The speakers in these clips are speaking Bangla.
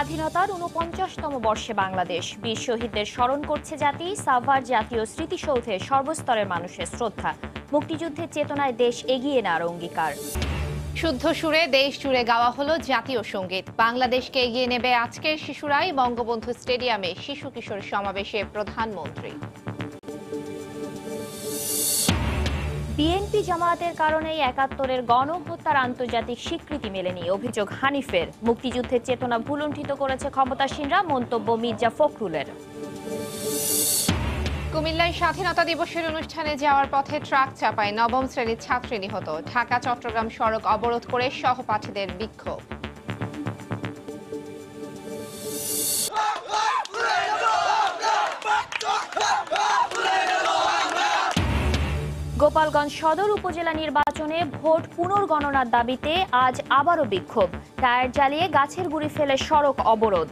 স্বাধীনতার ৪৯তম বর্ষে বাংলাদেশ বীর শহীদদের স্মরণ করছে জাতি। সাভার জাতীয় স্মৃতিসৌধে সর্বস্তরের মানুষের শ্রদ্ধা। মুক্তিযুদ্ধের চেতনায় দেশ এগিয়ে নেওয়ার অঙ্গীকার। শুদ্ধ সুরে দেশ জুড়ে গাওয়া হলো জাতীয় সঙ্গীত। বাংলাদেশকে এগিয়ে নেবে আজকের শিশুরাই। বঙ্গবন্ধু স্টেডিয়ামে শিশু কিশোর সমাবেশে প্রধানমন্ত্রী। বিএনপি জামায়াতের কারণেই ৭১-এর গণহত্যার আন্তর্জাতিক স্বীকৃতি মেলেনি, অভিযোগ হানিফের। মুক্তিযুদ্ধের চেতনা ভুলুণ্ঠিত করেছে ক্ষমতাসীনরা, মন্তব্য মির্জা ফখরুলের। কুমিল্লায় স্বাধীনতা দিবসের অনুষ্ঠানে যাওয়ার পথে ট্রাক চাপায় নবম শ্রেণীর ছাত্রী নিহত। ঢাকা চট্টগ্রাম সড়ক অবরোধ করে সহপাঠীদের বিক্ষোভ। গোপালগঞ্জ সদর উপজেলা নির্বাচনে ভোট পুনর্গণনার দাবিতে আজ আবারও বিক্ষোভ। টায়ার জ্বালিয়ে গাছের গুঁড়ি ফেলে সড়ক অবরোধ।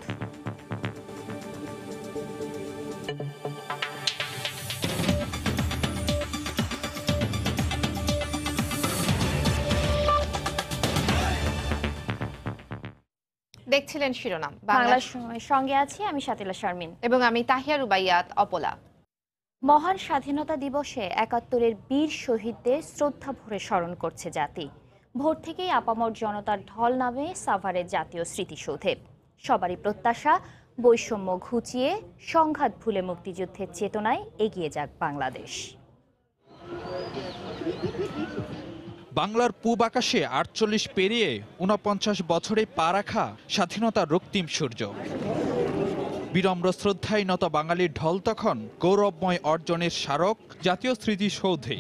দেখছিলেন শিরোনাম বাংলা সময়ের সঙ্গে আছি আমি শাতিলা শারমিন এবং আমি তাহিয়া রুবাইয়াত অপলা। মহান স্বাধীনতা দিবসে ৭১-এর বীর শহীদদের শ্রদ্ধা ভরে স্মরণ করছে জাতি। ভোর থেকেই আপামর জনতার ঢল নামে সাভারের জাতীয় স্মৃতিসৌধে। সবারই প্রত্যাশা বৈষম্য ঘুচিয়ে সংঘাত ভুলে মুক্তিযুদ্ধের চেতনায় এগিয়ে যাক বাংলাদেশ। বাংলার পূব আকাশে ৪৮ পেরিয়ে ৪৯ বছরে পা রাখা স্বাধীনতার রক্তিম সূর্য। বিনম্র শ্রদ্ধায় নত বাঙালির ঢল তখন গৌরবময় অর্জনের স্মারক জাতীয় স্মৃতিসৌধে।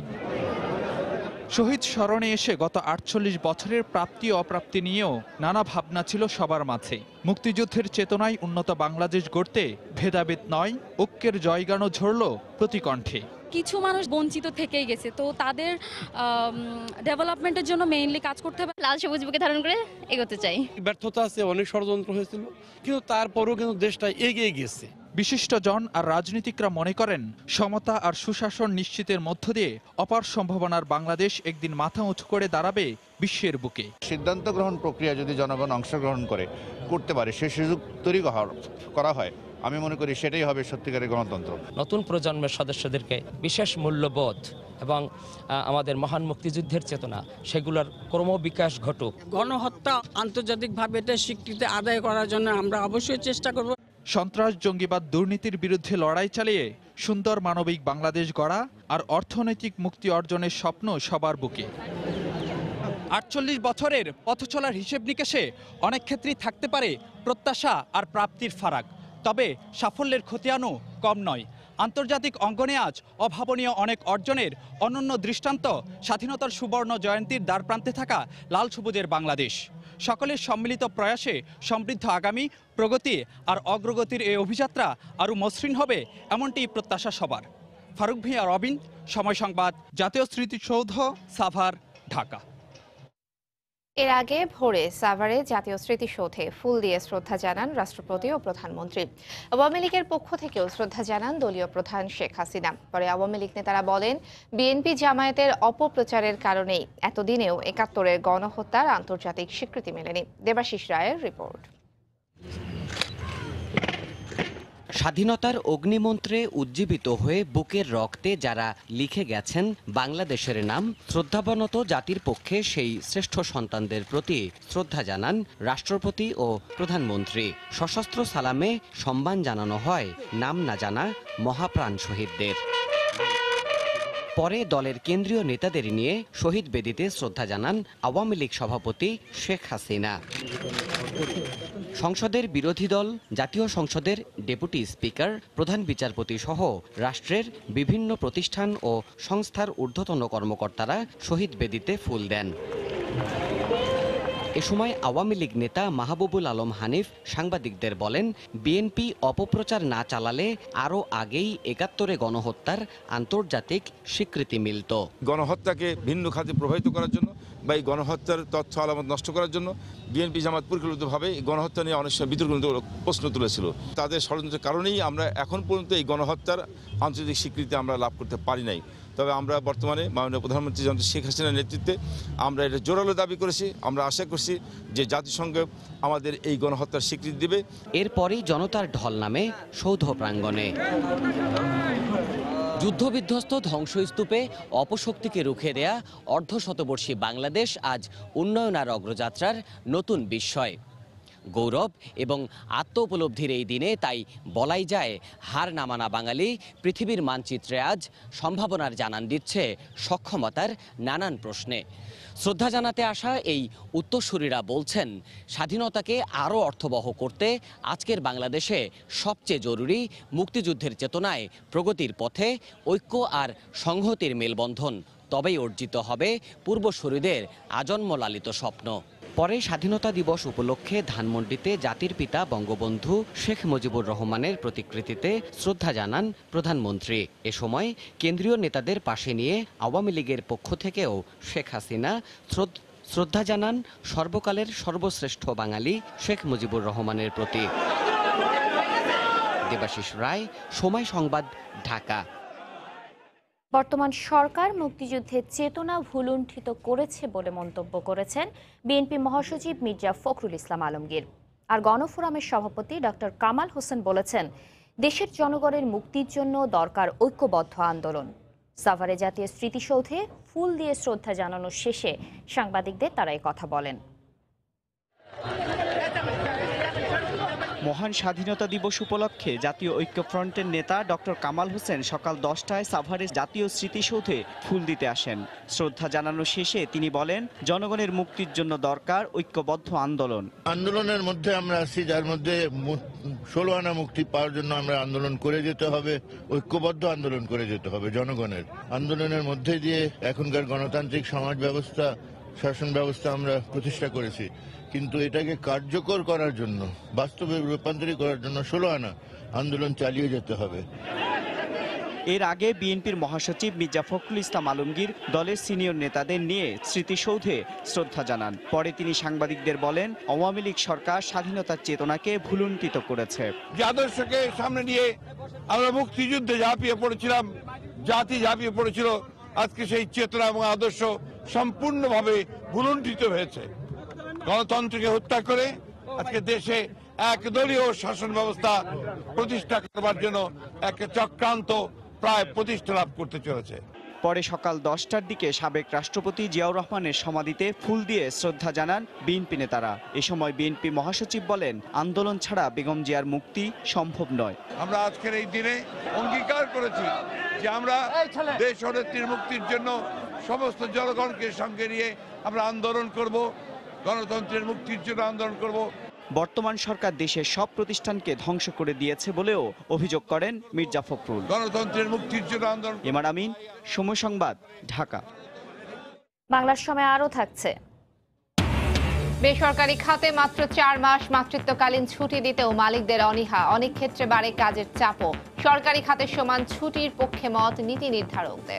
শহীদ স্মরণে এসে গত ৪৮ বছরের প্রাপ্তি অপ্রাপ্তি নিয়েও নানা ভাবনা ছিল সবার মাঝে। মুক্তিযুদ্ধের চেতনায় উন্নত বাংলাদেশ গড়তে ভেদাভেদ নয়, ঐক্যের জয়গানও ঝরল প্রতি কণ্ঠে। কিছু মানুষ বঞ্চিত থেকেই গেছে, তো তাদের ডেভেলপমেন্টের জন্য মেইনলি কাজ করতে হবে। লাল সবুজ বুকে ধারণ করে এগোতে চাই। ব্যর্থতা আছে, অনেক ষড়যন্ত্র হয়েছিল, কিন্তু তারপরেও কিন্তু দেশটা এগিয়ে গেছে। বিশিষ্টজন আর রাজনীতিকরা মনে করেন সমতা আর সুশাসন নিশ্চিতের মধ্য দিয়ে অপার সম্ভাবনার বাংলাদেশ একদিন মাথা উঁচু করে দাঁড়াবে বিশ্বের বুকে। সিদ্ধান্ত গ্রহণ প্রক্রিয়া যদি জনগণ অংশগ্রহণ করতে পারে, সে সুযোগ তৈরি করা হয়, আমি মনে করি সেটাই হবে সত্যিকারের গণতন্ত্র। নতুন প্রজন্মের সদস্যদেরকে বিশেষ মূল্যবোধ এবং আমাদের মহান মুক্তিযুদ্ধের চেতনা সেগুলোর ক্রমবিকাশ ঘটুক। গণহত্যা আন্তর্জাতিকভাবে এটা স্বীকৃতি আদায় করার জন্য আমরা অবশ্যই চেষ্টা করব। সন্ত্রাস, জঙ্গিবাদ, দুর্নীতির বিরুদ্ধে লড়াই চালিয়ে সুন্দর মানবিক বাংলাদেশ গড়া আর অর্থনৈতিক মুক্তি অর্জনের স্বপ্ন সবার বুকে। ৪৮ বছরের পথ চলার হিসেব নিকেশে অনেক ক্ষেত্রেই থাকতে পারে প্রত্যাশা আর প্রাপ্তির ফারাক, তবে সাফল্যের খতিয়ানও কম নয়। আন্তর্জাতিক অঙ্গনে আজ অভাবনীয় অনেক অর্জনের অনন্য দৃষ্টান্ত স্বাধীনতার সুবর্ণ জয়ন্তীর দ্বারপ্রান্তে থাকা লাল সবুজের বাংলাদেশ। সকলের সম্মিলিত প্রয়াসে সমৃদ্ধ আগামী, প্রগতি আর অগ্রগতির এই অভিযাত্রা আরও মসৃণ হবে, এমনটি প্রত্যাশা সবার। ফারুক ভিয়া, রবিন, সময় সংবাদ, জাতীয় স্মৃতিসৌধ, সাভার, ঢাকা। এর আগে ভোরে সাভারে জাতীয় স্মৃতিসৌধে ফুল দিয়ে শ্রদ্ধা জানান রাষ্ট্রপতি ও প্রধানমন্ত্রী। আওয়ামী লীগের পক্ষ থেকেও শ্রদ্ধা জানান দলীয় প্রধান শেখ হাসিনা। পরে আওয়ামী লীগ নেতারা বলেন, বিএনপি জামায়াতের অপপ্রচারের কারণেই এতদিনেও ৭১-এর গণহত্যার আন্তর্জাতিক স্বীকৃতি মেলেনি। দেবাশিস রায়ের রিপোর্ট। স্বাধীনতার অগ্নিমন্ত্রে উজ্জীবিত হয়ে বুকের রক্তে যারা লিখে গেছেন বাংলাদেশের নাম, শ্রদ্ধাবনত জাতির পক্ষে সেই শ্রেষ্ঠ সন্তানদের প্রতি শ্রদ্ধা জানান রাষ্ট্রপতি ও প্রধানমন্ত্রী। সশস্ত্র সালামে সম্মান জানানো হয় নাম না জানা মহাপ্রাণ শহীদদের। পরে দলের কেন্দ্রীয় নেতাদের নিয়ে শহীদ বেদিতে শ্রদ্ধা জানান আওয়ামী লীগ সভাপতি শেখ হাসিনা। সংসদের বিরোধী দল, জাতীয় সংসদের ডেপুটি স্পিকার, প্রধান বিচারপতি সহ রাষ্ট্রের বিভিন্ন প্রতিষ্ঠান ও সংস্থার ঊর্ধ্বতন কর্মকর্তারা শহীদ বেদিতে ফুল দেন। এ সময় আওয়ামী লীগ নেতা মাহবুবুল আলম হানিফ সাংবাদিকদের বলেন, বিএনপি অপপ্রচার না চালালে আরও আগেই ৭১-এ গণহত্যার আন্তর্জাতিক স্বীকৃতি মিলত। গণহত্যাকে ভিন্ন খাতে প্রভাবিত করার জন্য বা এই গণহত্যার তথ্য আলামত নষ্ট করার জন্য বিএনপি জামাত পরিকল্পিতভাবে এই গণহত্যা নিয়ে অনেক সময় বিতর্ক প্রশ্ন তুলেছিল। তাদের ষড়যন্ত্রের কারণেই আমরা এখন পর্যন্ত এই গণহত্যার আন্তর্জাতিক স্বীকৃতি আমরা লাভ করতে পারি নাই। তবে আমরা বর্তমানে মাননীয় প্রধানমন্ত্রী জননেত্রী শেখ হাসিনার নেতৃত্বে আমরা এটা জোরালো দাবি করেছি। আমরা আশা করছি যে জাতিসংঘ আমাদের এই গণহত্যার স্বীকৃতি দেবে। এরপরই জনতার ঢল নামে সৌধ প্রাঙ্গণে। যুদ্ধবিধ্বস্ত ধ্বংসস্তূপে অপশক্তিকে রুখে দেয়া অর্ধশতবর্ষী বাংলাদেশ আজ উন্নয়ন আর অগ্রযাত্রার নতুন বিস্ময়। গৌরব এবং আত্ম উপলব্ধির এই দিনে তাই বলাই যায় হার নামানা বাঙালি পৃথিবীর মানচিত্রে আজ সম্ভাবনার জানান দিচ্ছে সক্ষমতার নানান প্রশ্নে। শ্রদ্ধা জানাতে আসা এই উত্তরসূরিরা বলছেন, স্বাধীনতাকে আরও অর্থবহ করতে আজকের বাংলাদেশে সবচেয়ে জরুরি মুক্তিযুদ্ধের চেতনায় প্রগতির পথে ঐক্য আর সংহতির মেলবন্ধন। তবেই অর্জিত হবে পূর্বসূরিদের আজন্ম লালিত স্বপ্ন। পরে স্বাধীনতা দিবস উপলক্ষে ধানমন্ডিতে জাতির পিতা বঙ্গবন্ধু শেখ মুজিবুর রহমানের প্রতিকৃতিতে শ্রদ্ধা জানান প্রধানমন্ত্রী। এ সময় কেন্দ্রীয় নেতাদের পাশে নিয়ে আওয়ামী লীগের পক্ষ থেকেও শেখ হাসিনা শ্রদ্ধা জানান সর্বকালের সর্বশ্রেষ্ঠ বাঙালি শেখ মুজিবুর রহমানের প্রতি। দেবাশিস রায়, সময় সংবাদ, ঢাকা। বর্তমান সরকার মুক্তিযুদ্ধের চেতনা ভুলুণ্ঠিত করেছে বলে মন্তব্য করেছেন বিএনপি মহাসচিব মির্জা ফখরুল ইসলাম আলমগীর। আর গণফোরামের সভাপতি ডক্টর কামাল হোসেন বলেছেন, দেশের জনগণের মুক্তির জন্য দরকার ঐক্যবদ্ধ আন্দোলন। সাভারে জাতীয় স্মৃতিসৌধে ফুল দিয়ে শ্রদ্ধা জানানোর শেষে সাংবাদিকদের তারা এই কথা বলেন। মহান স্বাধীনতা দিবস উপলক্ষে জাতীয় ঐক্যফ্রন্টের নেতা ডক্টর কামাল হোসেন সকাল 10টায় সাভারে জাতীয় স্মৃতিসৌধে ফুল দিতে আসেন। শ্রদ্ধা জানানো শেষে তিনি বলেন, জনগণের মুক্তির জন্য দরকার ঐক্যবদ্ধ আন্দোলন। আন্দোলনের মধ্যে আমরা আছি, যার মধ্যে 16 আনা মুক্তি পাওয়ার জন্য আমরা আন্দোলন করে যেতে হবে, ঐক্যবদ্ধ আন্দোলন করে যেতে হবে। জনগণের আন্দোলনের মধ্যে দিয়ে এখনকার গণতান্ত্রিক সমাজ ব্যবস্থা, শাসন ব্যবস্থা আমরা প্রতিষ্ঠা করেছি, কিন্তু এটাকে কার্যকর করার জন্য, বাস্তবে রূপান্তরিত করার জন্য 16 আনা আন্দোলন চালিয়ে যেতে হবে। এর আগে বিএনপির মহাসচিব মির্জা ফখরুল ইসলাম আলমগীর দলের সিনিয়র নেতাদের নিয়ে স্মৃতিসৌধে শ্রদ্ধা জানান। পরে তিনি সাংবাদিকদের বলেন, আওয়ামী লীগ সরকার স্বাধীনতার চেতনাকে ভুলুণ্ঠিত করেছে। যে আদর্শকে সামনে নিয়ে আমরা মুক্তিযুদ্ধে ঝাঁপিয়ে পড়েছিলাম, জাতি ঝাঁপিয়ে পড়েছিল, আজকে সেই চেতনা এবং আদর্শ সম্পূর্ণভাবে ভুলুণ্ঠিত হয়েছে। গণতন্ত্রকে হত্যা করে আজকে দেশে একদলীয় শাসন ব্যবস্থা প্রতিষ্ঠা করবার জন্য এক চক্রান্ত প্রায় প্রতিষ্ঠা লাভ করতে চলেছে। পরে সকাল 10টার দিকে সাবেক রাষ্ট্রপতি জিয়াউর রহমানের সমাধিতে ফুল দিয়ে শ্রদ্ধা জানান বিএনপি নেতারা। এ সময় বিএনপি মহাসচিব বলেন, আন্দোলন ছাড়া বেগম জিয়ার মুক্তি সম্ভব নয়। আমরা আজকের এই দিনে অঙ্গীকার করেছি যে আমরা দেশ ও নেত্রীর মুক্তির জন্য সমস্ত জনগণকে সঙ্গে নিয়ে আমরা আন্দোলন করব, গণতন্ত্রের মুক্তির জন্য আন্দোলন করব। বর্তমান সরকার দেশের সব প্রতিষ্ঠানকে ধ্বংস করে দিয়েছে বলেও অভিযোগ করেন মির্জা ফখরুল। গণতন্ত্রের মুক্তির জন্য আন্দোলন। ইমার আমিন, সময় সংবাদ, ঢাকা। বাংলার সময় আরও থাকছে। বেসরকারি খাতে মাত্র 4 মাস মাতৃত্বকালীন ছুটি দিতেও মালিকদের অনীহা, অনেক ক্ষেত্রে বাড়ে কাজের চাপও। সরকারি খাতের সমান ছুটির পক্ষে মত নীতি নির্ধারকদের।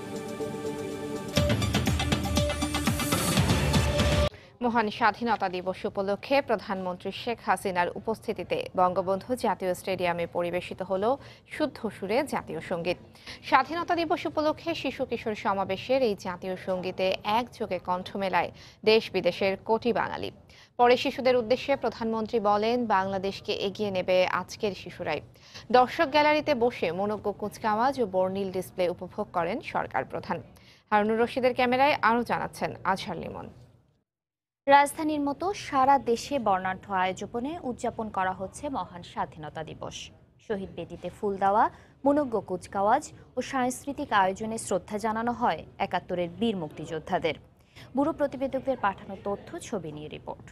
মহান স্বাধীনতা দিবস উপলক্ষে প্রধানমন্ত্রী শেখ হাসিনার উপস্থিতিতে বঙ্গবন্ধু জাতীয় স্টেডিয়ামে পরিবেশিত হল শুদ্ধ সুরে জাতীয় সঙ্গীত। স্বাধীনতা দিবস উপলক্ষে শিশু কিশোর সমাবেশের এই জাতীয় সঙ্গীতে একযোগে কণ্ঠ মেলায় দেশ বিদেশের কোটি বাঙালি। পরে শিশুদের উদ্দেশ্যে প্রধানমন্ত্রী বলেন, বাংলাদেশকে এগিয়ে নেবে আজকের শিশুরাই। দর্শক গ্যালারিতে বসে মনোজ্ঞ কুচকাওয়াজ ও বর্ণিল ডিসপ্লে উপভোগ করেন সরকার প্রধান। হারুনুর রশিদের ক্যামেরায় আরও জানাচ্ছেন আজহার লিমন। রাজধানীর মতো সারা দেশে বর্ণাঢ্য আয়োজনে উদযাপন করা হচ্ছে মহান স্বাধীনতা দিবস। শহীদ বেদিতে ফুল দেওয়া, মনোজ্ঞ কুচকাওয়াজ ও সাংস্কৃতিক আয়োজনে শ্রদ্ধা জানানো হয় ৭১-এর বীর মুক্তিযোদ্ধাদের। ব্যুরো প্রতিবেদকদের পাঠানো তথ্য, ছবি নিয়ে রিপোর্ট।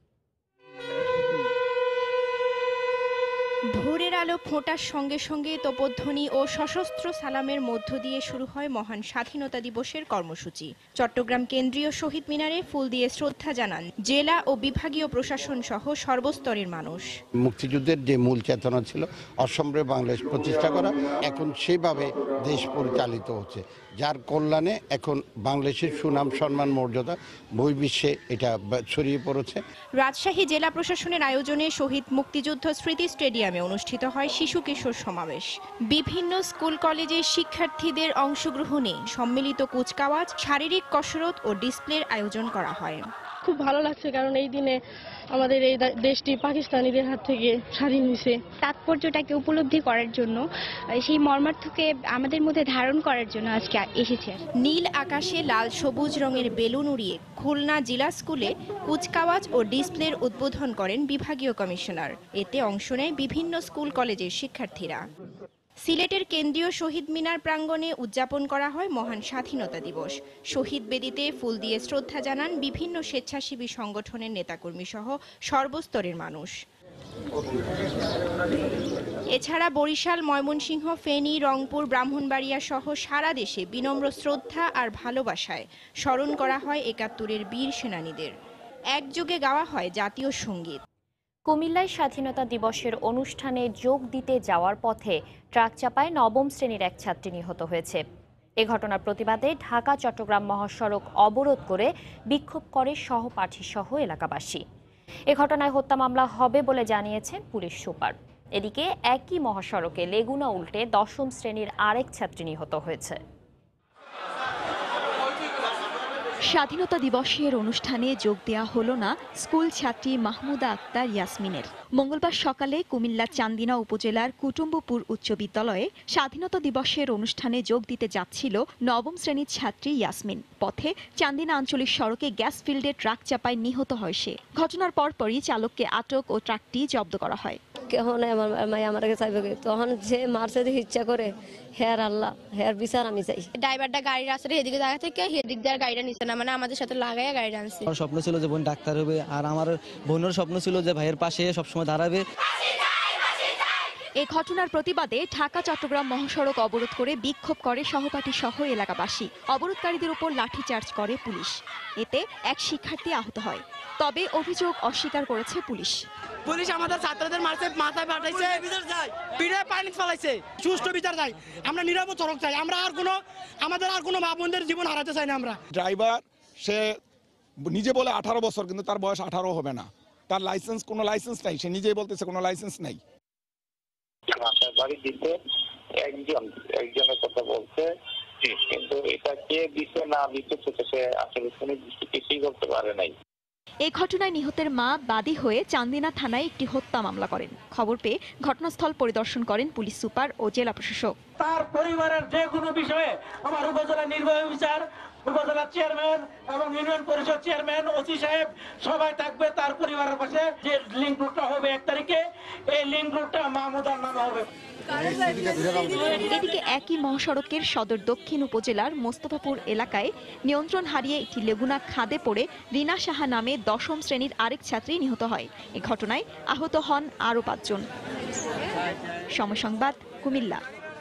ভোরের আলো ফোঁটার সঙ্গে সঙ্গে তোপধ্বনি ও সশস্ত্র সালামের মধ্য দিয়ে শুরু হয় মহান স্বাধীনতা দিবসের কর্মসূচি। চট্টগ্রাম কেন্দ্রীয় শহীদ মিনারে ফুল দিয়ে শ্রদ্ধা জানান জেলা ও বিভাগীয় প্রশাসন সহ সর্বস্তরের মানুষ। মুক্তিযুদ্ধের যে মূল চেতনা ছিল অসম্ভব বাংলাদেশ প্রতিষ্ঠা করা, এখন সেভাবে দেশ পরিচালিত হচ্ছে, যার কল্যাণে এখন বাংলাদেশের সুনাম সম্মান মর্যাদা বহির্বিশ্বে এটা ছড়িয়ে পড়েছে। রাজশাহী জেলা প্রশাসনের আয়োজনে শহীদ মুক্তিযুদ্ধ স্মৃতি স্টেডিয়ামে চট্টগ্রামে অনুষ্ঠিত হয় শিশু কিশোর সমাবেশ। বিভিন্ন স্কুল কলেজের শিক্ষার্থীদের অংশগ্রহণে সম্মিলিত কুচকাওয়াজ, শারীরিক কসরত ও ডিসপ্লের আয়োজন করা হয়। খুব ভালো লাগছে, কারণ এই দিনে আমাদের এই দেশটি পাকিস্তানিদের হাত থেকে স্বাধীন হয়েছে। তাৎপর্যটাকে উপলব্ধি করার জন্য, সেই মর্মার্থকে আমাদের মধ্যে ধারণ করার জন্য আজকে এসেছে। নীল আকাশে লাল সবুজ রঙের বেলুন উড়িয়ে খুলনা জেলা স্কুলে কুচকাওয়াজ ও ডিসপ্লের উদ্বোধন করেন বিভাগীয় কমিশনার। এতে অংশ নেয় বিভিন্ন স্কুল কলেজের শিক্ষার্থীরা। সিলেটের কেন্দ্রীয় শহীদ মিনার প্রাঙ্গণে উদযাপন করা হয় মহান স্বাধীনতা দিবস। শহীদ বেদিতে ফুল দিয়ে শ্রদ্ধা জানান বিভিন্ন স্বেচ্ছাসেবী সংগঠনের নেতাকর্মী সহ সর্বস্তরের মানুষ। এছাড়া বরিশাল, ময়মনসিংহ, ফেনী, রংপুর, ব্রাহ্মণবাড়িয়া সহ সারা দেশে বিনম্র শ্রদ্ধা আর ভালোবাসায় স্মরণ করা হয় ৭১-এর বীর সেনানীদের। একযোগে গাওয়া হয় জাতীয় সঙ্গীত। কুমিল্লায় স্বাধীনতা দিবসের অনুষ্ঠানে যোগ দিতে যাওয়ার পথে ট্রাক চাপায় নবম শ্রেণীর এক ছাত্রী নিহত হয়েছে। এ ঘটনার প্রতিবাদে ঢাকা চট্টগ্রাম মহাসড়ক অবরোধ করে বিক্ষোভ করে সহপাঠী সহ এলাকাবাসী। এ ঘটনায় হত্যা মামলা হবে বলে জানিয়েছেন পুলিশ সুপার। এদিকে একই মহাসড়কে লেগুনা উল্টে দশম শ্রেণীর আরেক ছাত্রী নিহত হয়েছে। স্বাধীনতা দিবসের অনুষ্ঠানে যোগ দেওয়া হলো না স্কুল ছাত্রী মাহমুদা আক্তার ইয়াসমিনের। মঙ্গলবার সকালে কুমিল্লা চান্দিনা উপজেলার কুটুম্বপুর উচ্চ বিদ্যালয়ে স্বাধীনতা দিবসের অনুষ্ঠানে যোগ দিতে যাচ্ছিল নবম শ্রেণীর ছাত্রী ইয়াসমিন। পথে চান্দিনা আঞ্চলিক সড়কে গ্যাস ফিল্ডে ট্রাক চাপায় নিহত হয় সে। ঘটনার পরপরই চালককে আটক ও ট্রাকটি জব্দ করা হয়। আমার চাইবে তখন যে মারছে ইচ্ছা করে হেয়ার আল্লাহ হেয়ার বিচার আমি চাই। ড্রাইভারটা গাড়ি রাস্তায় এদিকে জায়গা থেকে এদিক দিয়ে গাড়িটা নিচ্ছে না, মানে আমাদের সাথে লাগাইয়া গাড়িটা আনছে। আমার স্বপ্ন ছিল যে বোন ডাক্তার হবে, আর আমার বোনের স্বপ্ন ছিল যে ভাইয়ের পাশে সবসময় দাঁড়াবে। এ ঘটনার প্রতিবাদে ঢাকা চট্টগ্রাম মহাসড়ক অবরোধ করে বিক্ষোভ করে সহপাঠী সহ এলাকাবাসী। অবরোধকারীদের উপর লাঠিচার্জ করে পুলিশ। এতে এক শিক্ষার্থী আহত হয়, তবে অভিযোগ অস্বীকার করেছে পুলিশ। পুলিশ আমাদের ছাত্রদের মারছে, মাথায় পাঠাইছে, পিঠে পানি ফেলাইছে। সুষ্ঠু বিচার চাই, আমরা নিরাপদ সড়ক চাই। আমরা আমাদের আর কোনো মা বোনদের জীবন হারাতে চাই না। আমরা ড্রাইভার সে নিজে বলে 18 বছর, কিন্তু তার বয়স 18 হবে না। তার কোনো লাইসেন্স নাই, সে নিজেই বলতেছে কোনো লাইসেন্স নাই। বাড়ি দিতে একজনের কথা বলছে, কিন্তু এটা কে দিতে না দিতে সে আসলে কোনো কিছুই করতে পারে নাই। এই ঘটনায় নিহতের মা বাদী হয়ে চান্দিনা থানায় একটি হত্যা মামলা করেন। খবর পেয়ে ঘটনাস্থল পরিদর্শন করেন পুলিশ সুপার ও জেলা প্রশাসক। তার পরিবারের যে কোনো বিষয়ে আমার উপজেলা নির্বাহী অফিসার, উপজেলা চেয়ারম্যান এবং ইউনিয়ন পরিষদ চেয়ারম্যান, ওসি সাহেব সবাই থাকবে তার পরিবারের পাশে। যে লিঙ্ক রুটটা হবে 1 তারিখে, এই লিঙ্ক রুটটা মাহমুদার নামে হবে। এদিকে একই মহাসড়কের সদর দক্ষিণ উপজেলার মোস্তফাপুর এলাকায় নিয়ন্ত্রণ হারিয়ে একটি লেগুনা খাদে পড়ে রিনা সাহা নামে দশম শ্রেণীর আরেক ছাত্রী নিহত হয়। এ ঘটনায় আহত হন আরও 5 জন। সময় সংবাদ, কুমিল্লা।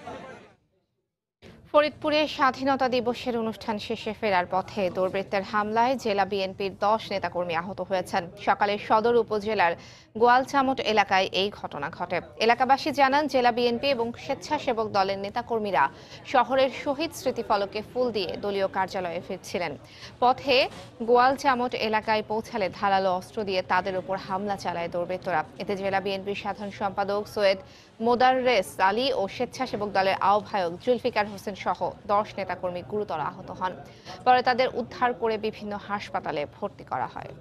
ফরিদপুরে স্বাধীনতা দিবসের অনুষ্ঠান শেষে ফেরার পথে দুর্বৃত্তের হামলায় জেলা বিএনপির 10 নেতাকর্মী আহত হয়েছেন। সকালে সদর উপজেলার গোয়ালচামট এলাকায় এই ঘটনা ঘটে। এলাকাবাসী জানান, জেলা বিএনপি এবং স্বেচ্ছাসেবক দলের নেতাকর্মীরা শহরের শহীদ স্মৃতিফলকে ফুল দিয়ে দলীয় কার্যালয়ে ফিরছিলেন। পথে গোয়ালচামট এলাকায় পৌঁছালে ধারালো অস্ত্র দিয়ে তাদের উপর হামলা চালায় দুর্বৃত্তরা। এতে জেলা বিএনপির সাধারণ সম্পাদক সৈয়দ মোদাররেস আলী ও স্বেচ্ছাসেবক দলের আহ্বায়ক জুলফিকার হোসেন সহ 10 নেতাকর্মী গুরুতর আহত হন। পরে তাদের উদ্ধার করে বিভিন্ন হাসপাতালে ভর্তি করা হয়।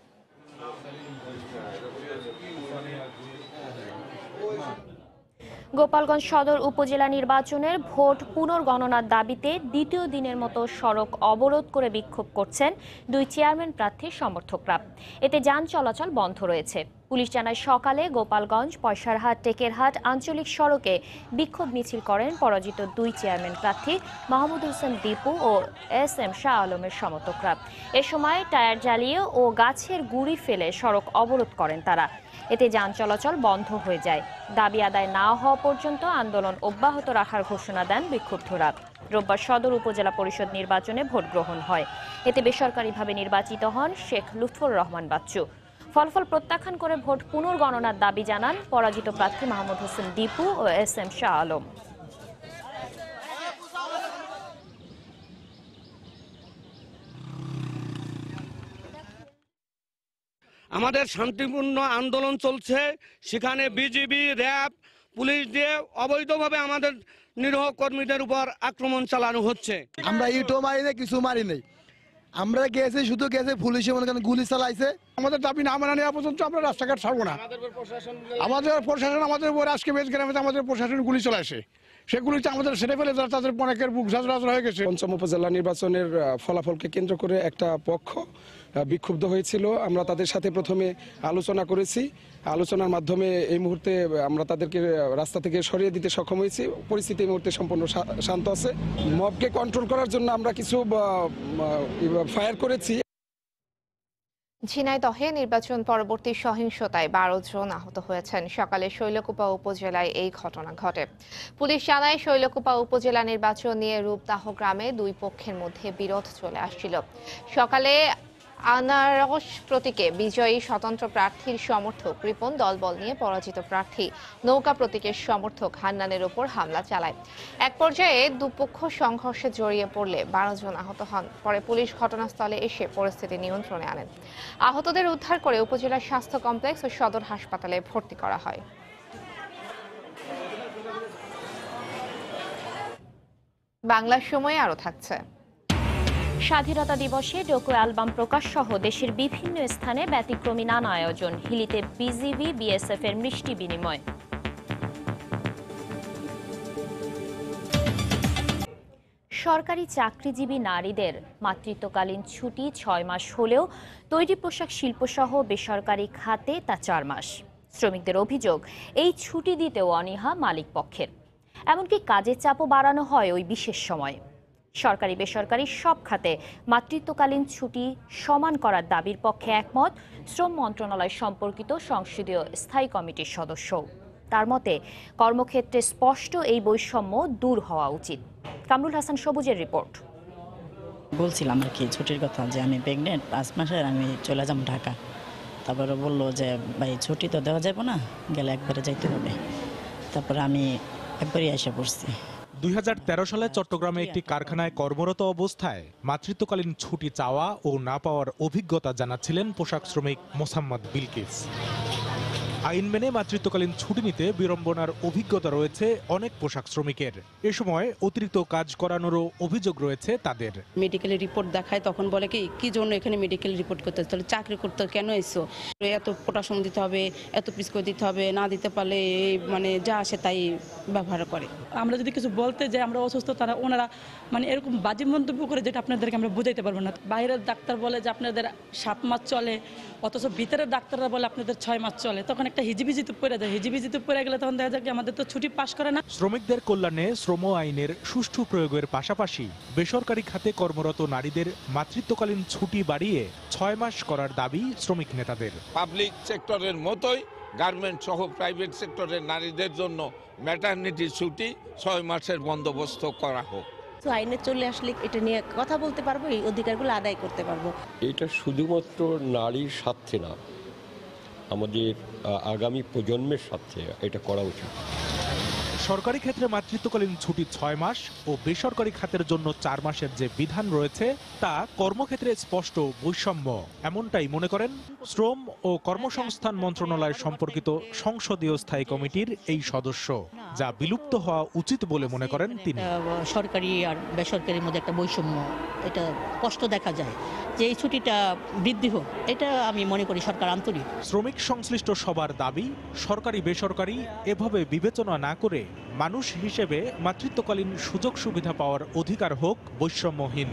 গোপালগঞ্জ সদর উপজেলা নির্বাচনের ভোট পুনর্গণনার দাবিতে দ্বিতীয় দিনের মতো সড়ক অবরোধ করে বিক্ষোভ করছেন 2 চেয়ারম্যান প্রার্থীর সমর্থকরা। এতে যান চলাচল বন্ধ রয়েছে। পুলিশ জানায়, সকালে গোপালগঞ্জ, পয়সারহাট, টেকেরহাট আঞ্চলিক সড়কে বিক্ষোভ মিছিল করেন পরাজিত 2 চেয়ারম্যান প্রার্থী মাহমুদ হোসেন দীপু ও SM শাহ আলমের সমর্থকরা। এ সময় টায়ার জ্বালিয়ে ও গাছের গুঁড়ি ফেলে সড়ক অবরোধ করেন তারা। এতে যান চলাচল বন্ধ হয়ে যায়। দাবি আদায় না হওয়া পর্যন্ত আন্দোলন অব্যাহত রাখার ঘোষণা দেন বিক্ষুব্ধরা। রোববার সদর উপজেলা পরিষদ নির্বাচনে ভোট গ্রহণ হয়। এতে বেসরকারিভাবে নির্বাচিত হন শেখ লুৎফর রহমান বাচ্চু। ফলাফল প্রত্যাখ্যান করে ভোট পুনর্গণনার দাবি জানান পরাজিত প্রার্থী মাহমুদ হোসেন দীপু ও SM শাহ আলম। আমাদের শান্তিপূর্ণ আন্দোলন চলছে, সেখানে বিজিবি, র্যাব, পুলিশ দিয়ে অবৈধভাবে আমাদের নিরীহ কর্মীদের উপর আক্রমণ চালানো হচ্ছে। আমরা ইটও মারি নাই, কিছু মারি নাই, আমরা গেছি শুধু গেছে পুলিশে মনে করেন গুলি চালাইছে। আমাদের দাবি না মানা নেওয়া পর্যন্ত আমরা রাস্তাঘাট ছাড়বো না। আমাদের প্রশাসন আমাদের উপর আজকে বেশ গ্রামে আমাদের প্রশাসন গুলি চলাইছে, সেগুলিতে আমাদের সেরে ফেলে তাদের অনেকের বুক ঝাঁঝরা হয়ে গেছে। পঞ্চম উপজেলা নির্বাচনের ফলাফলকে কেন্দ্র করে একটা পক্ষ বিক্ষুব্ধ হয়েছিল। আমরা তাদের সাথে প্রথমে আলোচনা করেছি, আলোচনার মাধ্যমে এই মুহূর্তে আমরা তাদেরকে রাস্তা থেকে সরিয়ে দিতে সক্ষম হয়েছি। পরিস্থিতি এই মুহূর্তে সম্পূর্ণ শান্ত আছে। মবকে কন্ট্রোল করার জন্য আমরা কিছু ফায়ার করেছি। ঝিনাইদহে নির্বাচন পরবর্তী সহিংসতায় 12 জন আহত হয়েছেন। সকালে শৈলকুপা উপজেলায় এই ঘটনা ঘটে। পুলিশ জানায়, শৈলকুপা উপজেলা নির্বাচন নিয়ে রূপদাহ গ্রামে দুই পক্ষের মধ্যে বিরোধ চলে আসছিল। সকালে আনারস প্রতীকে বিজয়ী স্বতন্ত্র প্রার্থীর সমর্থক রিপন দলবল নিয়ে পরাজিত প্রার্থী নৌকা প্রতীকের সমর্থক হান্নানের ওপর হামলা চালায়। এক পর্যায়ে দুপক্ষ সংঘর্ষে জড়িয়ে পড়লে 12 জন আহত হন। পরে পুলিশ ঘটনাস্থলে এসে পরিস্থিতি নিয়ন্ত্রণে আনেন। আহতদের উদ্ধার করে উপজেলা স্বাস্থ্য কমপ্লেক্স ও সদর হাসপাতালে ভর্তি করা হয়। বাংলার সময়ে আরো থাকছে। স্বাধীনতা দিবসে ডোকো অ্যালবাম প্রকাশ সহ দেশের বিভিন্ন স্থানে ব্যতিক্রমী নানা আয়োজন। হিলিতে বিজিবি বিএসএফ এর মিষ্টি বিনিময়। সরকারি চাকরিজীবী নারীদের মাতৃত্বকালীন ছুটি 6 মাস হলেও তৈরি পোশাক শিল্পসহ বেসরকারি খাতে তা 4 মাস। শ্রমিকদের অভিযোগ, এই ছুটি দিতেও অনীহা মালিক পক্ষের। এমনকি কাজের চাপও বাড়ানো হয় ওই বিশেষ সময়ে। সরকারি বেসরকারি সব খাতে মাতৃত্বকালীন ছুটি সমান করার দাবির পক্ষে একমত শ্রম মন্ত্রণালয় সম্পর্কিত সংসদীয় স্থায়ী কমিটির সদস্য। তার মতে, কর্মক্ষেত্রে স্পষ্ট এই বৈষম্য দূর হওয়া উচিত। কামরুল হাসান সবুজের রিপোর্ট। বলছিলাম আর কি ছুটির কথা, যে আমি প্রেগনেন্ট, 5 মাসের, আমি চলে যাব ঢাকা। তারপরে বললো যে ভাই ছুটি তো দেওয়া যাবে না, গেলে একবারে যাইতে হবে। তারপরে আমি একবারই এসে পড়ছি। 2013 সালে চট্টগ্রামে একটি কারখানায় কর্মরত অবস্থায় মাতৃত্বকালীন ছুটি চাওয়া ও না পাওয়ার অভিজ্ঞতা জানাচ্ছিলেন পোশাক শ্রমিক মোসাম্মদ বিলকিস। আইন মেনে মাতৃত্বকালীন ছুটি নিতে বিড়ম্বনার অভিজ্ঞতা রয়েছে অনেক পোশাক শ্রমিকের। এ সময় অতিরিক্ত কাজ করানোরও অভিযোগ রয়েছে তাদের। মেডিকেলের রিপোর্ট দেখায়, তখন বলে কি জন্য এখানে মেডিকেল রিপোর্ট করতে, তাহলে চাকরি করতে কেন এসো, এত পটাশন দিতে হবে, এত পিসকো দিতে হবে, না দিতে পারলে মানে যা আসে তাই ব্যবহার করে। আমরা যদি কিছু বলতে যাই আমরা অসুস্থ, তারা ওনারা মানে এরকম বাজে মন্তব্য করে, যেটা আপনাদেরকে আমরা বুঝাইতে পারবো না। বাইরের ডাক্তার বলে যে আপনাদের 7 মাস চলে, অথচ ভিতরের ডাক্তাররা বলে আপনাদের 6 মাস চলে। তখন একটা হিজিবিজিতে পড়ে যায়, হিজিবিজিতে পড়ে গেলে তখন দেখা যায় কি আমাদের তো ছুটি পাস করে না। শ্রমিকদের কল্যাণে শ্রম আইনের সুষ্ঠু প্রয়োগের পাশাপাশি বেসরকারি খাতে কর্মরত নারীদের মাতৃত্বকালীন ছুটি বাড়িয়ে 6 মাস করার দাবি শ্রমিক নেতাদের। পাবলিক সেক্টরের মতোই গার্মেন্ট সহ প্রাইভেট সেক্টরের নারীদের জন্য ম্যাটারনিটি ছুটি 6 মাসের বন্দোবস্ত করা হোক। আইনে চলে আসলে এটা নিয়ে কথা বলতে পারবো, এই অধিকারগুলো আদায় করতে পারবো। এটা শুধুমাত্র নারীর স্বার্থে না, আমাদের আগামী প্রজন্মের স্বার্থে এটা করা উচিত। সরকারি ক্ষেত্রে মাতৃত্বকালীন ছুটি 6 মাস ও বেসরকারি খাতের জন্য 4 মাসের যে বিধান রয়েছে তা কর্মক্ষেত্রে স্পষ্ট বৈষম্য, এমনটাই মনে করেন শ্রম ও কর্মসংস্থান মন্ত্রণালয় সম্পর্কিত সংসদীয় স্থায়ী কমিটির এই সদস্য, যা বিলুপ্ত হওয়া উচিত বলে মনে করেন তিনি। সরকারি আর বেসরকারির মধ্যে একটা বৈষম্য, এটা স্পষ্ট দেখা যায় যে এই ছুটিটা বৃদ্ধি হোক, এটা আমি মনে করি সরকার আন্তরিক। শ্রমিক সংশ্লিষ্ট সবার দাবি, সরকারি বেসরকারি এভাবে বিবেচনা না করে মানুষ হিসেবে মাতৃত্বকালীন সুযোগ সুবিধা পাওয়ার অধিকার হোক বৈষম্যহীন।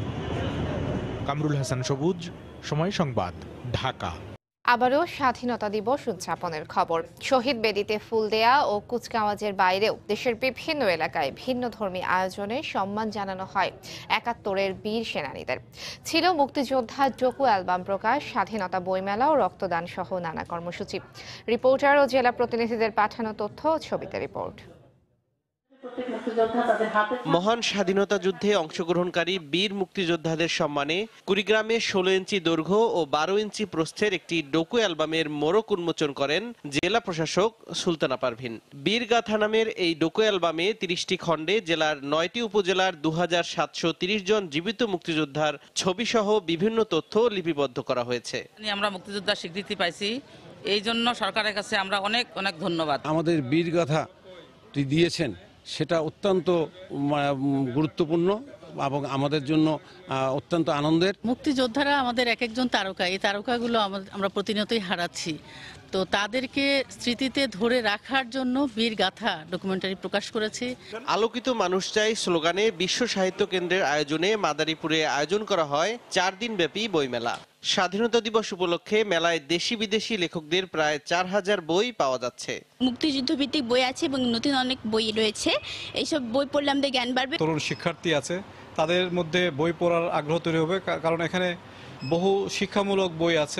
কামরুল হাসান সবুজ, সময় সংবাদ, ঢাকা। আবারও স্বাধীনতা দিবস উদযাপনের খবর। শহীদ বেদিতে ফুল দেয়া ও কুচকাওয়াজের বাইরেও দেশের বিভিন্ন এলাকায় ভিন্ন ধর্মী আয়োজনে সম্মান জানানো হয় 71-এর বীর সেনানীদের। ছিল মুক্তিযোদ্ধা ডোকো অ্যালবাম প্রকাশ, স্বাধীনতা বইমেলা ও রক্তদান সহ নানা কর্মসূচি। রিপোর্টার ও জেলা প্রতিনিধিদের পাঠানো তথ্য ও ছবিতে রিপোর্ট। মহান স্বাধীনতা যুদ্ধে অংশগ্রহণকারী বীর মুক্তিযোদ্ধাদের সম্মানে কুড়িগ্রামে 16 ইঞ্চি দৈর্ঘ্য ও 12 ইঞ্চি প্রস্থের একটি ডোকু অ্যালবামের মোড়ক উন্মোচন করেন জেলা প্রশাসক সুলতানা পারভিন। বীরগাথা নামের এই ডোকু অ্যালবামে 30টি খণ্ডে জেলার 9টি উপজেলার 2730 জন জীবিত মুক্তিযোদ্ধার ছবিসহ বিভিন্ন তথ্য লিপিবদ্ধ করা হয়েছে। আমরা মুক্তিযোদ্ধার স্বীকৃতি পাইছি, এই জন্য সরকারের কাছে আমরা অনেক অনেক ধন্যবাদ। আমাদের বীরগাথা দিয়েছেন সেটা অত্যন্ত গুরুত্বপূর্ণ এবং আমাদের জন্য অত্যন্ত আনন্দের। মুক্তিযোদ্ধারা আমাদের এক একজন তারকা, এই তারকাগুলো আমরা প্রতিনিয়তই হারাচ্ছি, তো তাদেরকে স্মৃতিতে ধরে রাখার জন্য বীরগাথা ডকুমেন্টারি প্রকাশ করেছি। আলোকিত মানুষ চাই স্লোগানে বিশ্ব সাহিত্য কেন্দ্রের আয়োজনে মাদারীপুরে আয়োজন করা হয় 4 দিন ব্যাপী বইমেলা। স্বাধীনতা দিবস উপলক্ষে মেলায় দেশি বিদেশি লেখকদের প্রায় 4000 বই পাওয়া যাচ্ছে। মুক্তিযুদ্ধ ভিত্তিক বই আছে এবং নতুন অনেক বই রয়েছে, এইসব বই পড়লে আমাদের জ্ঞান বাড়বে। তরুণ শিক্ষার্থী আছে, তাদের মধ্যে বই পড়ার আগ্রহ তৈরি হবে, কারণ এখানে বহু শিক্ষামূলক বই আছে।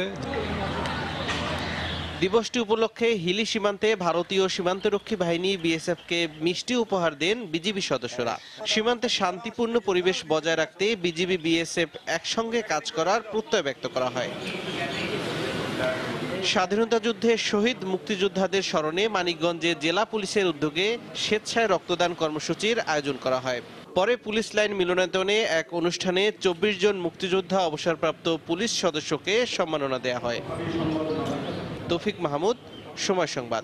দিবসটি উপলক্ষে হিলি সীমান্তে ভারতীয় সীমান্তরক্ষী বাহিনী বিএসএফকে মিষ্টি উপহার দেন বিজিবি সদস্যরা। সীমান্তে শান্তিপূর্ণ পরিবেশ বজায় রাখতে বিজিবি বিএসএফ একসঙ্গে কাজ করার প্রত্যয় ব্যক্ত করা হয়। স্বাধীনতা যুদ্ধে শহীদ মুক্তিযোদ্ধাদের স্মরণে মানিকগঞ্জে জেলা পুলিশের উদ্যোগে স্বেচ্ছায় রক্তদান কর্মসূচির আয়োজন করা হয়। পরে পুলিশ লাইন মিলনায়তনে এক অনুষ্ঠানে 24 জন মুক্তিযোদ্ধা অবসরপ্রাপ্ত পুলিশ সদস্যকে সম্মাননা দেওয়া হয়। তৌফিক মাহমুদ, সময় সংবাদ।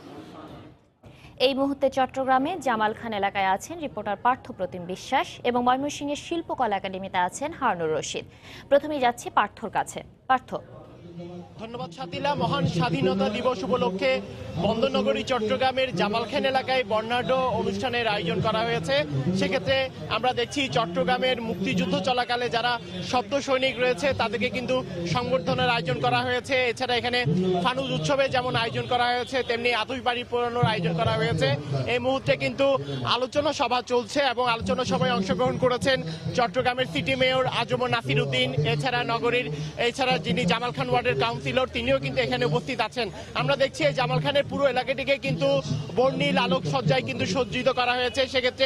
এই মুহূর্তে চট্টগ্রামে জামালখান এলাকায় আছেন রিপোর্টার পার্থ প্রতিম বিশ্বাস এবং ময়মনসিংহের শিল্পকলা একাডেমিতে আছেন হারুনুর রশিদ। প্রথমেই যাচ্ছি পার্থর কাছে। পার্থ। ধন্যবাদ শাতিলা। মহান স্বাধীনতা দিবস উপলক্ষে বন্দরনগরী চট্টগ্রামের জামালখান এলাকায় বর্ণাঢ্য অনুষ্ঠানের আয়োজন করা হয়েছে। সেক্ষেত্রে আমরা দেখছি চট্টগ্রামের মুক্তিযুদ্ধ চলাকালে যারা শব্দ সৈনিক রয়েছে তাদেরকে কিন্তু সংবর্ধনার আয়োজন করা হয়েছে। এছাড়া এখানে ফানুজ উৎসবে যেমন আয়োজন করা হয়েছে তেমনি আতশবাজি পোড়ানোর আয়োজন করা হয়েছে। এই মুহূর্তে কিন্তু আলোচনা সভা চলছে এবং আলোচনা সভায় অংশগ্রহণ করেছেন চট্টগ্রামের সিটি মেয়র আজমর নাসির উদ্দিন, এছাড়া যিনি জামালখান ওয়ার্ডের কাউন্সিলর তিনিও কিন্তু এখানে উপস্থিত আছেন। আমরা দেখছি এই জামালখানের পুরো এলাকাটিকে কিন্তু বর্ণিল আলোক সজ্জায় কিন্তু সজ্জিত করা হয়েছে। সেক্ষেত্রে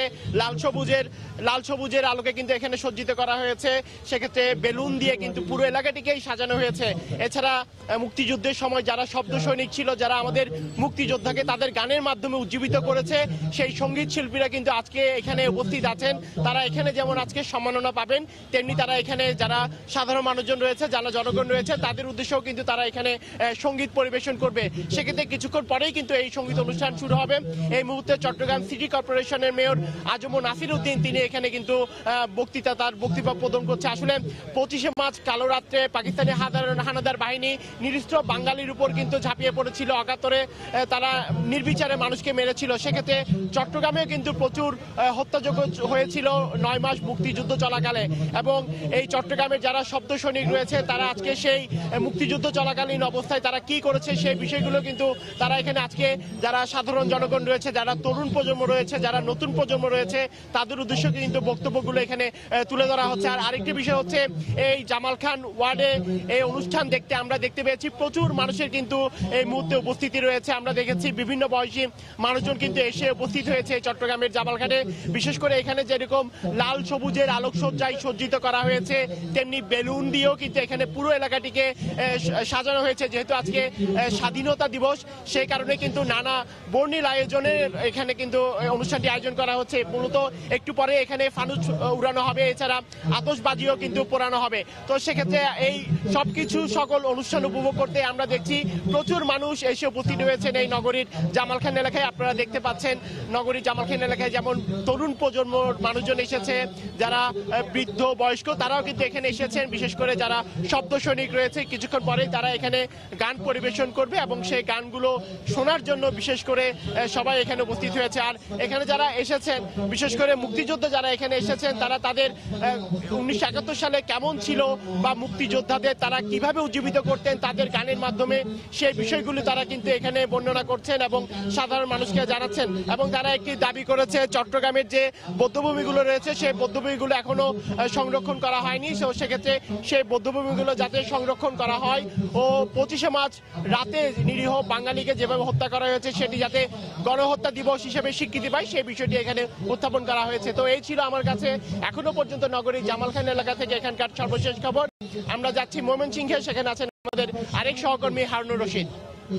লাল সবুজের আলোকে কিন্তু এখানে সজ্জিত করা হয়েছে। সেক্ষেত্রে বেলুন দিয়ে কিন্তু পুরো এলাকাটিকেই সাজানো হয়েছে। এছাড়া মুক্তিযুদ্ধের সময় যারা শব্দ সৈনিক ছিল, যারা আমাদের মুক্তিযোদ্ধাকে তাদের গানের মাধ্যমে উজ্জীবিত করেছে, সেই সঙ্গীত শিল্পীরা কিন্তু আজকে এখানে উপস্থিত আছেন। তারা এখানে যেমন আজকে সম্মাননা পাবেন, তেমনি তারা এখানে যারা সাধারণ মানুষজন রয়েছে, যারা জনগণ রয়েছে, তাদের উদ্দেশ্যেও কিন্তু তারা এখানে সঙ্গীত পরিবেশন করবে। সেক্ষেত্রে কিছুক্ষণ পরেই কিন্তু এই সঙ্গীত অনুষ্ঠান শুরু হবে। এই মুহূর্তে চট্টগ্রাম সিটি কর্পোরেশনের মেয়র আজমর নাসির উদ্দিন তিনি এখানে কিন্তু তার বক্তব্য প্রদান করছে। আসলে 25শে মার্চ কালো রাত্রে পাকিস্তানি হানাদার বাহিনী নিরস্ত্র বাঙালির উপর কিন্তু ঝাঁপিয়ে পড়েছিল, অকাতরে তারা নির্বিচারে মানুষকে মেরেছিল। সেক্ষেত্রে চট্টগ্রামেও কিন্তু প্রচুর হত্যাযজ্ঞ হয়েছিল 9 মাস মুক্তিযুদ্ধ চলাকালে। এবং এই চট্টগ্রামের যারা শব্দ সৈনিক রয়েছে তারা আজকে সেই মুক্তিযুদ্ধ চলাকালীন অবস্থায় তারা কি করেছে সেই বিষয়গুলো কিন্তু তারা এখানে আজকে যারা সাধারণ জনগণ রয়েছে, যারা তরুণ প্রজন্ম রয়েছে, যারা নতুন প্রজন্ম রয়েছে, তাদের উদ্দেশ্যে কিন্তু বক্তব্যগুলো এখানে তুলে ধরা হচ্ছে। আর আরেকটি বিষয় হচ্ছে এই জামালখান ওয়ার্ডে এই অনুষ্ঠান দেখতে আমরা দেখতে পেয়েছি প্রচুর মানুষের কিন্তু এই মুহূর্তে উপস্থিতি রয়েছে। আমরা দেখেছি বিভিন্ন বয়সী মানুষজন কিন্তু এসে উপস্থিত হয়েছে চট্টগ্রামের জামালখানে। বিশেষ করে এখানে যেরকম লাল সবুজের আলোকসজ্জায় সজ্জিত করা হয়েছে, তেমনি বেলুন দিয়েও কিন্তু এখানে পুরো এলাকাটিকে সাজানো হয়েছে। যেহেতু আজকে স্বাধীনতা দিবস, সেই কারণে কিন্তু নানা বর্ণিল আয়োজনের এখানে কিন্তু অনুষ্ঠানটি আয়োজন করা হচ্ছে। মূলত একটু পরে এখানে ফানুস উড়ানো হবে, এছাড়া আতশবাজিও কিন্তু পোড়ানো হবে। তো সেক্ষেত্রে এই সবকিছু সকল অনুষ্ঠান উপভোগ করতে আমরা দেখছি প্রচুর মানুষ এসে উপস্থিত হয়েছেন এই নগরীর জামালখান এলাকায়। আপনারা দেখতে পাচ্ছেন নগরীর জামালখান এলাকায় যেমন তরুণ প্রজন্ম মানুষজন এসেছে, যারা বৃদ্ধ বয়স্ক তারাও কিন্তু এখানে এসেছেন। বিশেষ করে যারা শব্দ সৈনিক রয়েছে কিছুক্ষণ পরেই তারা এখানে গান পরিবেশন করবে এবং সেই গানগুলো শোনার জন্য বিশেষ করে সবাই এখানে উপস্থিত হয়েছে। আর এখানে যারা এসেছেন, বিশেষ করে মুক্তিযোদ্ধা যারা এখানে এসেছেন, তারা তাদের 1971 সালে কেমন ছিল বা মুক্তিযোদ্ধাদের তারা কিভাবে উজ্জীবিত করতেন তাদের গানের মাধ্যমে, সেই বিষয়গুলো তারা কিন্তু এখানে বর্ণনা করছেন এবং সাধারণ মানুষকে জানাচ্ছেন। এবং তারা একটি দাবি করেছে, চট্টগ্রামের যে বৌদ্ধভূমিগুলো রয়েছে সেই বৌদ্ধভূমিগুলো এখনো সংরক্ষণ করা হয়নি, সেক্ষেত্রে সেই বৌদ্ধভূমিগুলো যাতে সংরক্ষণ করা হয় হয় ও 25শে মার্চ রাতে নিরীহ বাঙালিকে যেভাবে হত্যা করা হয়েছে সেটি যাতে গণহত্যা দিবস হিসেবে স্বীকৃতি পায় সেই বিষয়টি এখানে উত্থাপন করা হয়েছে। তো এই ছিল আমার কাছে এখনো পর্যন্ত নগরীর জামালখান এলাকা থেকে এখানকার সর্বশেষ খবর। আমরা যাচ্ছি ময়মনসিংহে, সেখানে আছেন আমাদের আরেক সহকর্মী হারুনুর রশিদ।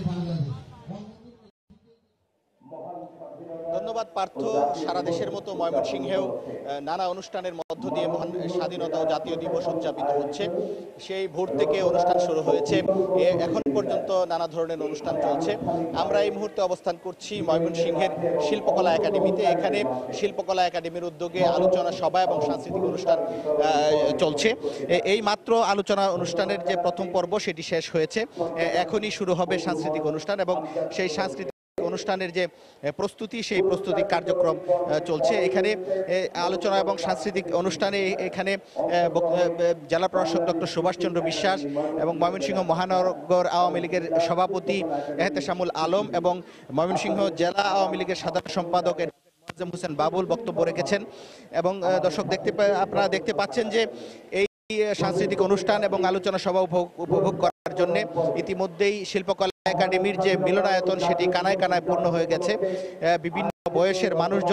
ধন্যবাদ পার্থ। সারা দেশের মতো ময়মনসিংহেও নানা অনুষ্ঠানের মধ্য দিয়ে মহান স্বাধীনতা ও জাতীয় দিবস উদযাপিত হচ্ছে। সেই ভোর থেকে অনুষ্ঠান শুরু হয়েছে, এখন পর্যন্ত নানা ধরনের অনুষ্ঠান চলছে। আমরা এই মুহূর্তে অবস্থান করছি ময়মনসিংহের শিল্পকলা একাডেমিতে। এখানে শিল্পকলা একাডেমির উদ্যোগে আলোচনা সভা এবং সাংস্কৃতিক অনুষ্ঠান চলছে। এই মাত্র আলোচনা অনুষ্ঠানের যে প্রথম পর্ব সেটি শেষ হয়েছে, এখনই শুরু হবে সাংস্কৃতিক অনুষ্ঠান এবং সেই সাংস্কৃতিক অনুষ্ঠানের যে প্রস্তুতি সেই প্রস্তুতি কার্যক্রম চলছে। এখানে আলোচনা এবং সাংস্কৃতিক অনুষ্ঠানে এখানে জেলা প্রশাসক ডক্টর সুভাষচন্দ্র বিশ্বাস এবং ময়মনসিংহ মহানগর আওয়ামী লীগের সভাপতি এহতেশামুল আলম এবং ময়মনসিংহ জেলা আওয়ামী লীগের সাধারণ সম্পাদক মোয়াজ্জেম হোসেন বাবুল বক্তব্য রেখেছেন। এবং দর্শক আপনারা দেখতে পাচ্ছেন যে এই সাংস্কৃতিক অনুষ্ঠান এবং আলোচনা সভা উপভোগ করার জন্য ইতিমধ্যেই শিল্পকলা একাডেমির যে মিলনায়তন সেটি কানায় কানায় পূর্ণ হয়ে গেছে। বিভিন্ন বয়সের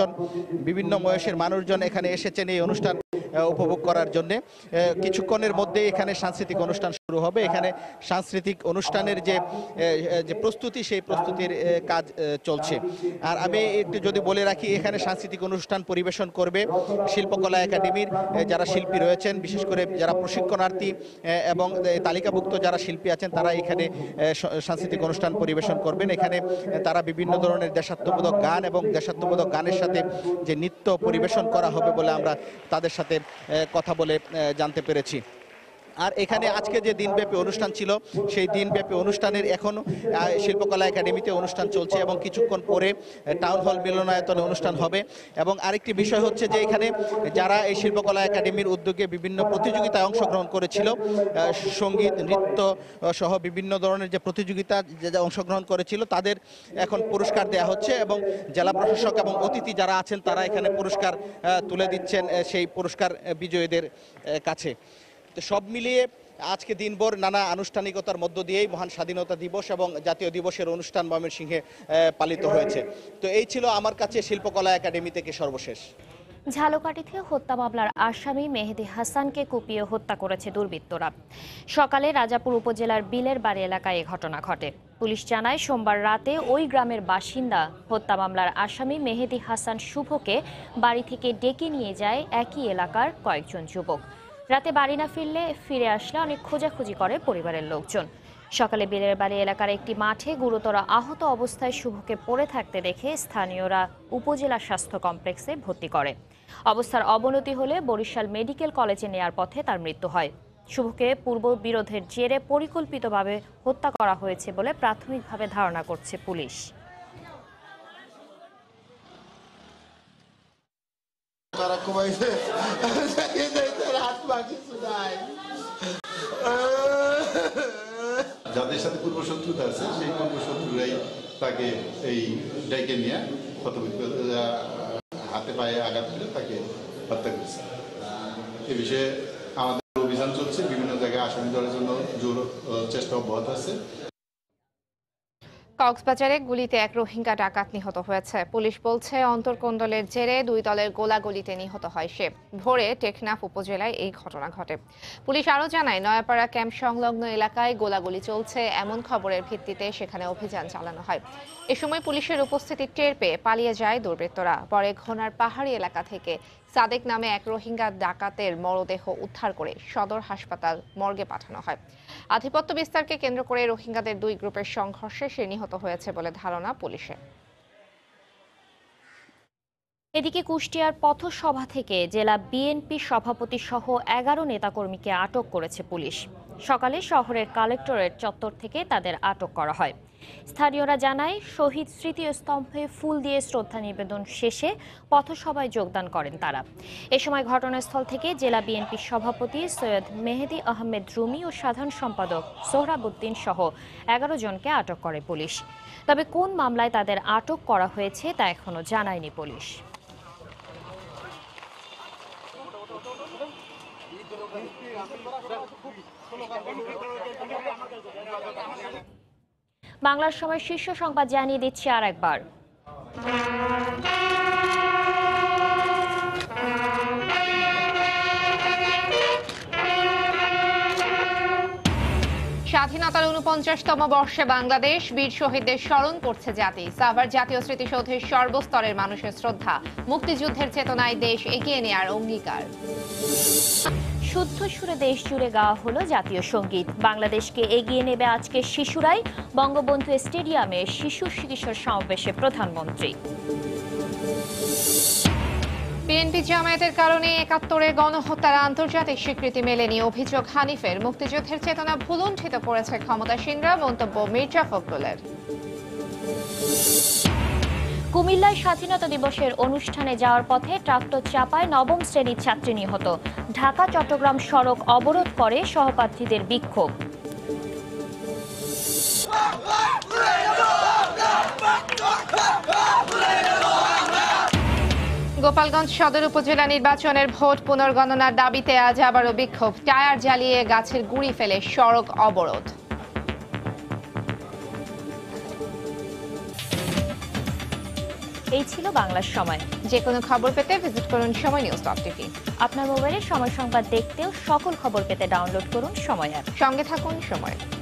মানুষজন এখানে এসেছেন এই অনুষ্ঠান উপভোগ করার জন্য। কিছুক্ষণের মধ্যে এখানে সাংস্কৃতিক অনুষ্ঠান শুরু হবে। এখানে সাংস্কৃতিক অনুষ্ঠানের যে প্রস্তুতি সেই প্রস্তুতির কাজ চলছে। আর আমি একটু যদি বলে রাখি, এখানে সাংস্কৃতিক অনুষ্ঠান পরিবেশন করবে শিল্পকলা একাডেমির যারা শিল্পী রয়েছেন, বিশেষ করে যারা প্রশিক্ষণার্থী এবং তালিকাভুক্ত যারা শিল্পী আছেন তারা এখানে সাংস্কৃতিক অনুষ্ঠান পরিবেশন করবেন। এখানে তারা বিভিন্ন ধরনের দেশাত্মবোধক গান এবং দেশাত্মবোধক গানের সাথে যে নৃত্য পরিবেশন করা হবে বলে আমরা তাদের সাথে কথা বলে জানতে পেরেছি। আর এখানে আজকে যে দিনব্যাপী অনুষ্ঠান ছিল সেই দিনব্যাপী অনুষ্ঠানের এখনও শিল্পকলা একাডেমিতে অনুষ্ঠান চলছে এবং কিছুক্ষণ পরে টাউন হল মিলনায়তনে অনুষ্ঠান হবে। এবং আরেকটি বিষয় হচ্ছে যে এখানে যারা এই শিল্পকলা একাডেমির উদ্যোগে বিভিন্ন প্রতিযোগিতায় অংশগ্রহণ করেছিল, সঙ্গীত নৃত্য সহ বিভিন্ন ধরনের যে প্রতিযোগিতা অংশগ্রহণ করেছিল তাদের এখন পুরস্কার দেওয়া হচ্ছে এবং জেলা প্রশাসক এবং অতিথি যারা আছেন তারা এখানে পুরস্কার তুলে দিচ্ছেন সেই পুরস্কার বিজয়ীদের কাছে। তো সব মিলিয়ে আজকে দিনভর নানা আনুষ্ঠানিকতার মধ্য দিয়েই মহান স্বাধীনতা দিবস এবং জাতীয় দিবসের অনুষ্ঠান ময়মনসিংহে পালিত হয়েছে। তো এই ছিল আমার কাছে শিল্পকলা একাডেমি থেকে সর্বশেষ। ঝালকাঠিতে হত্যা মামলার আসামি মেহেদী হাসানকে কুপিয়ে হত্যা করেছে দুর্বৃত্তরা। সকালে রাজাপুর উপজেলার বিলের বাড়ি এলাকায় এ ঘটনা ঘটে। পুলিশ জানায় সোমবার রাতে ওই গ্রামের বাসিন্দা হত্যা মামলার আসামি মেহেদী হাসান শুভকে বাড়ি থেকে ডেকে নিয়ে যায় একই এলাকার কয়েকজন যুবক। রাতে বাড়ি না ফিরে আসলে অনেক খোঁজাখুঁজি করে পরিবারের লোকজন। সকালে বিলের বাড়ি এলাকার একটি মাঠে গুরুতর আহত অবস্থায় শুভকে পড়ে থাকতে দেখে স্থানীয়রা উপজেলা স্বাস্থ্য কমপ্লেক্সে ভর্তি করে। অবস্থার অবনতি হলে বরিশাল মেডিকেল কলেজে নেয়ার পথে তার মৃত্যু হয়। শুভকে পূর্ব বিরোধের জেরে পরিকল্পিতভাবে হত্যা করা হয়েছে বলে প্রাথমিকভাবে ধারণা করছে পুলিশ। যাদের সাথে পূর্ব শত্রুতা আছে সেই পূর্ব শত্রুরাই তাকে এই ডেকে নিয়ে হাতে পায়ে আঘাত করে তাকে হত্যা করেছে। এ বিষয়ে আমাদের অভিযান চলছে, বিভিন্ন জায়গায় আসামি ধরার জন্য জোর চেষ্টা অব্যাহত আছে। কক্সবাজারে গুলিতে এক রোহিঙ্গা ডাকাত নিহত হয়েছে। পুলিশ বলছে অন্তর্কোন্দলের জেরে দুই দলের গোলাগুলিতে নিহত হয় সে। ভোরে টেকনাফ উপজেলায় এই ঘটনা ঘটে। পুলিশ আরও জানায় নয়াপাড়া ক্যাম্প সংলগ্ন এলাকায় গোলাগুলি চলছে এমন খবরের ভিত্তিতে সেখানে অভিযান চালানো হয়। এ সময় পুলিশের উপস্থিতি টের পেয়ে পালিয়ে যায় দুর্বৃত্তরা। পরে ঘোনার পাহাড়ি এলাকা থেকে সাদেক নামে এক রোহিঙ্গা ডাকাতের মরদেহ উদ্ধার করে সদর হাসপাতাল মর্গে পাঠানো হয়। আধিপত্য বিস্তারকে কেন্দ্র করে রোহিঙ্গাদের দুই গ্রুপের সংঘর্ষে সে নিহত হয়েছে বলে ধারণা পুলিশের। এদিকে কুষ্টিয়ার পথসভা থেকে জেলা বিএনপি সভাপতি সহ 11 নেতাকর্মীকে আটক করেছে পুলিশ। সকালে শহরের কালেক্টরেট চত্বর থেকে তাদের আটক করা হয়। স্থানীয়রা জানায় শহীদ স্মৃতিস্তম্ভে ফুল দিয়ে শ্রদ্ধা নিবেদন শেষে পথসভায় যোগদান করেন তারা। এ সময় ঘটনাস্থল থেকে জেলা বিএনপি সভাপতি সৈয়দ মেহেদী আহমেদ রুমি ও সাধারণ সম্পাদক সোহরাবুদ্দিন সহ 11 জনকে আটক করে পুলিশ। তবে কোন মামলায় তাদের আটক করা হয়েছে তা এখনো জানায়নি পুলিশ। বাংলার সময় শীর্ষ সংবাদ জানিয়ে দিচ্ছি আর একবার। স্বাধীনতার ৪৯তম বর্ষে বাংলাদেশ বীর শহীদদের স্মরণ করছে জাতি। সাভার জাতীয় স্মৃতিসৌধের সর্বস্তরের মানুষের শ্রদ্ধা, মুক্তিযুদ্ধের চেতনায় দেশ এগিয়ে নেয়ার অঙ্গীকার। শুদ্ধ সুরে দেশ জুড়ে গাওয়া হলো জাতীয় সঙ্গীত। বাংলাদেশকে এগিয়ে নেবে আজকে শিশুরাই। বঙ্গবন্ধু স্টেডিয়ামে শিশু কিশোর সমাবেশে প্রধানমন্ত্রী। বিএনপি জামায়াতের কারণে ৭১-এর গণহত্যার আন্তর্জাতিক স্বীকৃতি মেলেনি অভিযোগ হানিফের। মুক্তিযুদ্ধের চেতনা ভুলুণ্ঠিত করেছে ক্ষমতাসীনরা, মন্তব্য মির্জা ফখরুলের। কুমিল্লায় স্বাধীনতা দিবসের অনুষ্ঠানে যাওয়ার পথে ট্রাক্টর চাপায় নবম শ্রেণীর ছাত্রী নিহত। ঢাকা চট্টগ্রাম সড়ক অবরোধ করে সহপাঠীদের বিক্ষোভ। গোপালগঞ্জ সদর উপজেলা নির্বাচনের ভোট পুনর্গণনার দাবিতে আজ আবারও বিক্ষোভ। টায়ার জ্বালিয়ে গাছের গুঁড়ি ফেলে সড়ক অবরোধ। এই ছিল বাংলার সময়। যে কোনো খবর পেতে ভিজিট করুন সময়নিউজ.tv। আপনার মোবাইলে সময় সংবাদ দেখতেও সকল খবর পেতে ডাউনলোড করুন সময় অ্যাপ। সঙ্গে থাকুন সময়।